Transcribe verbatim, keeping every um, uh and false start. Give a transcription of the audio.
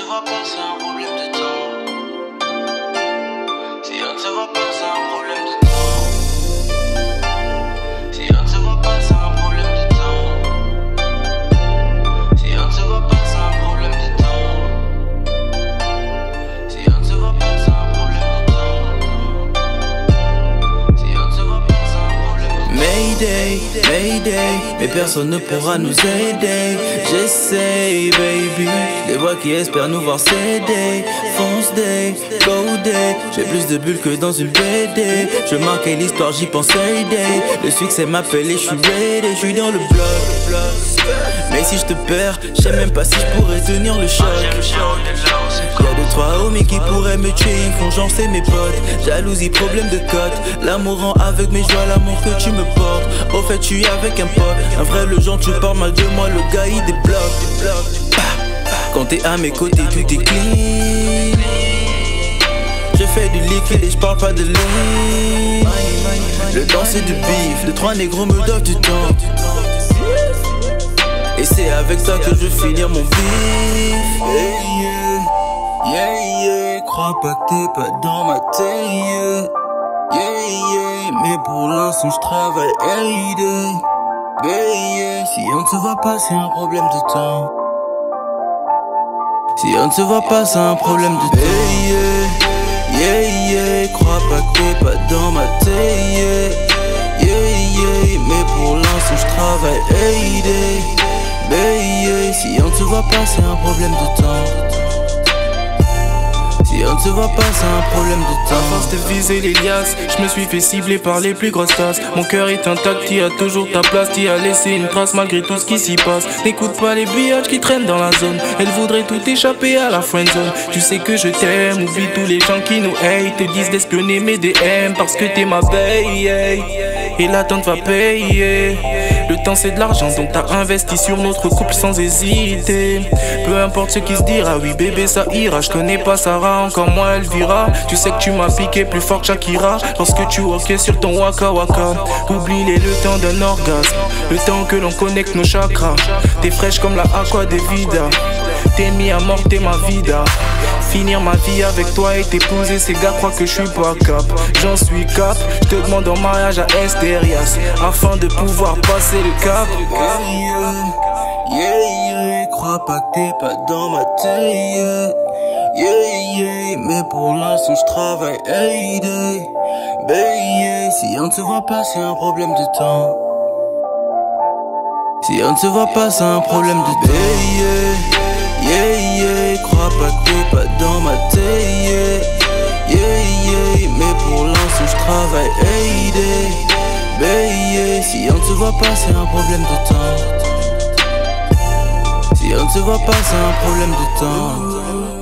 voit pas, c'est un problème de temps. Si on ne se voit pas, c'est un problème de temps. Si on ne se voit pas, c'est un problème de temps. Si on ne se voit pas, c'est un problème de temps. Si on ne se voit pas, c'est un problème de temps. Si on ne se voit pas, c'est un problème de temps. Mayday, Mayday, mais personne ne pourra nous aider. J'essaye, baby, des voix qui espèrent nous voir céder. Fonce day, go day, j'ai plus de bulles que dans une B D. Je marquais l'histoire, j'y pense every day. Le succès m'appelle et je suis ready, je suis dans le bloc. Mais si je te perds, je sais même pas si je pourrais tenir le choc. Y'a deux trois homies qui pourraient me tuer, ils font genre c'est mes potes. Jalousie, problème de cote, l'amour rend aveugle mais je vois l'amour que tu me portes. Au fait je suis avec un pote, un vrai le genre tu parles mal de moi, le gars il débloque. Quand t'es à mes côtés tout est clean. Je fais du liquide et je parle pas de lean. Le temps c'est du bif, de trois négros me doivent du temps. Et c'est avec toi que je veux finir mon bif. Yeah, yeah, yeah, yeah. Crois pas que t'es pas dans ma tête, yeah. Yeah, yeah. Mais pour l'instant je travaille every day. Yeah, yeah. Si on ne se voit pas c'est un problème de temps. Si on ne se voit pas c'est un problème de temps. Yeah, yeah, yeah, yeah. Crois pas que t'es pas dans ma tête, yeah. Yeah, yeah. Mais pour l'instant je travaille every day. Baby, si on ne se voit pas, c'est un problème de temps. Si on ne se voit pas, c'est un problème de temps. À force de viser les liasses, je me suis fait cibler par les plus grosses tasses. Mon cœur est intact, t'y as toujours ta place, t'y as laissé une trace malgré tout ce qui s'y passe. N'écoute pas les biatchs qui traînent dans la zone. Elles voudraient tout échapper à la friendzone. Tu sais que je t'aime, oublie tous les gens qui nous hate. Te disent d'espionner mes D M parce que t'es ma bae. Et l'attente va payer. Le temps c'est de l'argent donc t'as investi sur notre couple sans hésiter. Peu importe ce qui se dira, oui bébé ça ira. Je connais pas Sarah, encore moins Elvira. Tu sais que tu m'as piqué plus fort que Shakira lorsque tu walkais sur ton waka waka. Oublie-les le temps d'un orgasme, le temps que l'on connecte nos chakras. T'es fraîche comme la aqua de vida. T'es mis à mort, t'es ma vida. Finir ma vie avec toi et t'épouser, ces gars croient que je suis pas cap. J'en suis cap, je te demande en mariage à Esterias afin de pouvoir passer le cap. Yeah, yeah, yeah, crois pas que t'es pas dans ma tête, yeah. Yeah, yeah, mais pour l'instant je travaille every day. Baby, si on ne se voit pas c'est un problème de temps. Si on ne se voit pas c'est un problème de temps. Yeah, yeah, crois pas que t'es pas dans ma tête, yeah. Yeah, yeah, mais pour l'instant je travaille every day. Baby, si on ne se voit pas c'est un problème de temps. Si on ne se voit pas c'est un problème de temps.